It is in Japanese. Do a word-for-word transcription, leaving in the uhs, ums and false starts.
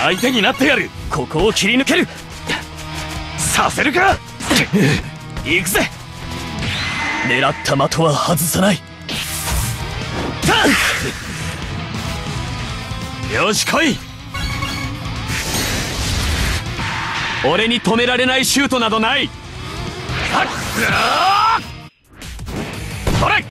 相手になってやる。ここを切り抜ける。させるか。行くぜ。狙った的は外さない。よし来い。俺に止められないシュートなどない。取れ。